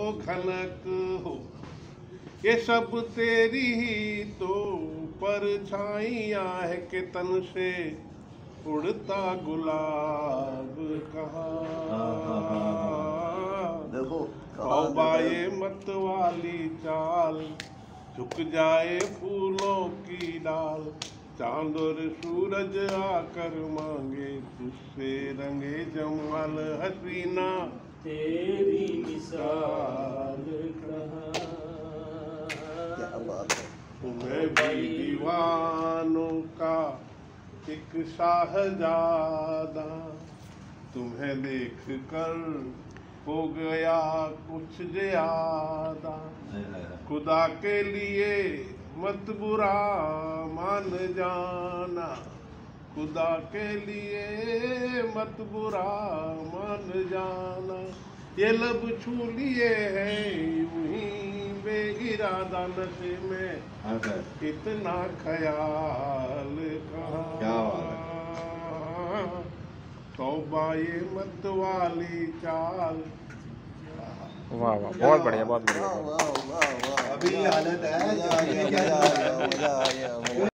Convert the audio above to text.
खनक हो, ये सब तेरी ही तो परछाइयाँ है कि तन से उड़ता गुलाब कहाँ। देखो तौबा ये मत वाली चाल, झुक जाए फूलों की डाल, चांद और सूरज आकर मांगे तुझसे रंगे जमाल हसीना तेरी मिसाल कहाँ। क्या बात है। तुम्हें भी दीवानों का एक शाहजादा, तुम्हें देख कर हो गया कुछ ज्यादा। खुदा के लिए मत बुरा मान जाना, खुदा के लिए मत बुरा मान जाना। ये लब छू लिए हैं यूं ही बेइरादा, नशे में इतना ख्याल कहाँ। तौबा ये मत वाली चाल। वाह वाह, बहुत बढ़िया, बहुत बढ़िया। वाह वाह वाह वाह। अभी हालत है मजा आ गया, मजा आ गया, मजा आ गया।